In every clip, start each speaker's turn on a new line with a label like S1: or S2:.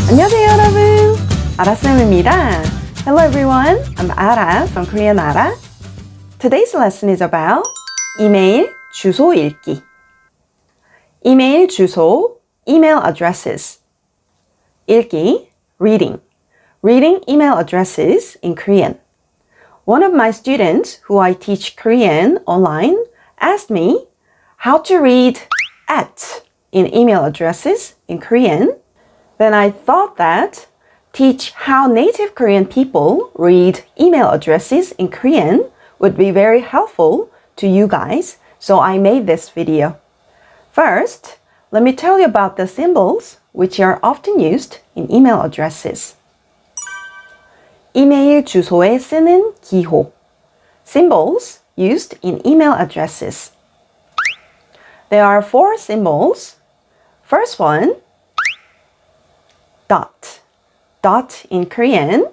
S1: 안녕하세요 여러분, 아라쌤입니다. Hello everyone, I'm Ara from Korean Ara. Today's lesson is about 이메일 주소 읽기. 이메일 주소, email addresses. 읽기, reading. Reading email addresses in Korean. One of my students who I teach Korean online asked me how to read at in email addresses in Korean. Then I thought that teach how native Korean people read email addresses in Korean would be very helpful to you guys, so I made this video. First, let me tell you about the symbols which are often used in email addresses. 이메일 주소에 쓰는 기호. Symbols used in email addresses. There are 4 symbols. First one, dot. Dot in Korean,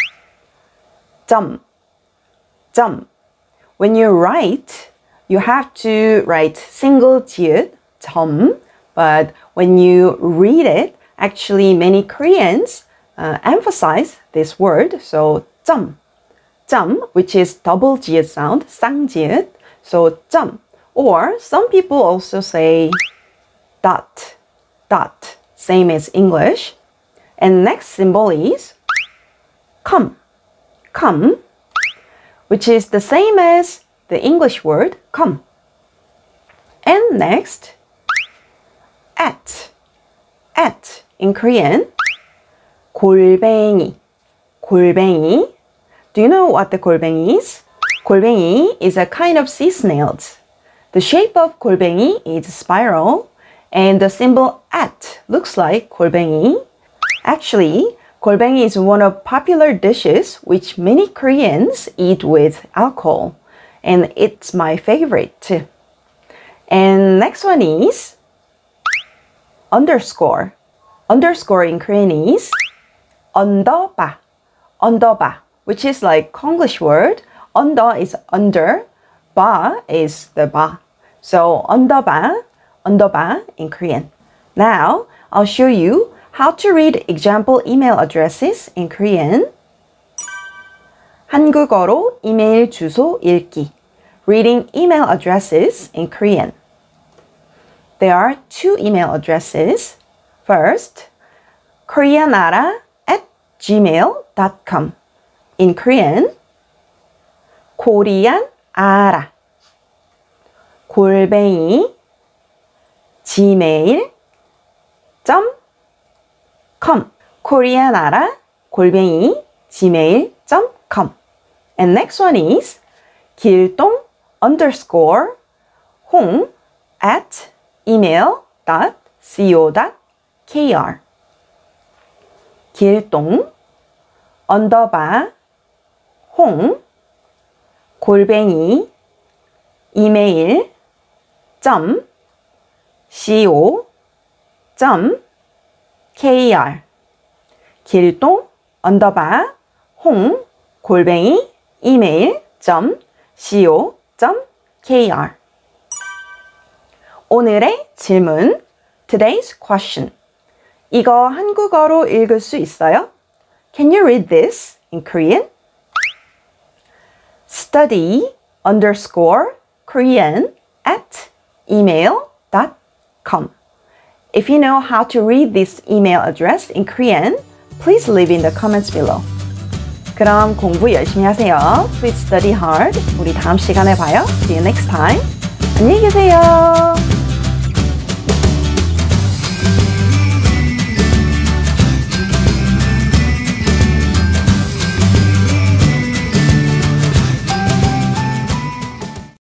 S1: 점. 점. When you write, you have to write single 지읒, 점. But when you read it, actually many Koreans emphasize this word. So 점. 점, which is double 지읒 sound, 쌍지읒. So 점. Or some people also say dot. Dot. Same as English. And next symbol is come. Come, which is the same as the English word come. And next, at. At in Korean, 골뱅이. 골뱅이. Do you know what the 골뱅이 is? 골뱅이 is a kind of sea snails. The shape of 골뱅이 is spiral, and the symbol at looks like 골뱅이. Actually, 골뱅이 is one of popular dishes which many Koreans eat with alcohol, and it's my favorite too. And next one is underscore. Underscore in Korean is 언더바. 언더바, which is like Konglish word. 언더 is under, 바 is the 바. So 언더바, 언더바 in Korean. Now, I'll show you how to read example email addresses in Korean. 한국어로 이메일 주소 읽기. Reading email addresses in Korean. There are 2 email addresses. First, koreanara@gmail.com. In Korean, koreanara 골뱅이 gmail.com. koreanara 골뱅이 gmail.com. And next one is 길동 underscore 홍 at email.co.kr. 길동 언더바 홍 골뱅이 email.co.kr. 길동 언더바 홍 골뱅이 email.co.kr. 오늘의 질문, today's question. 이거 한국어로 읽을 수 있어요? Can you read this in Korean? Study underscore Korean at email.com. If you know how to read this email address in Korean, please leave in the comments below. 그럼 공부 열심히 하세요. Please study hard. 우리 다음 시간에 봐요. See you next time. 안녕히 계세요.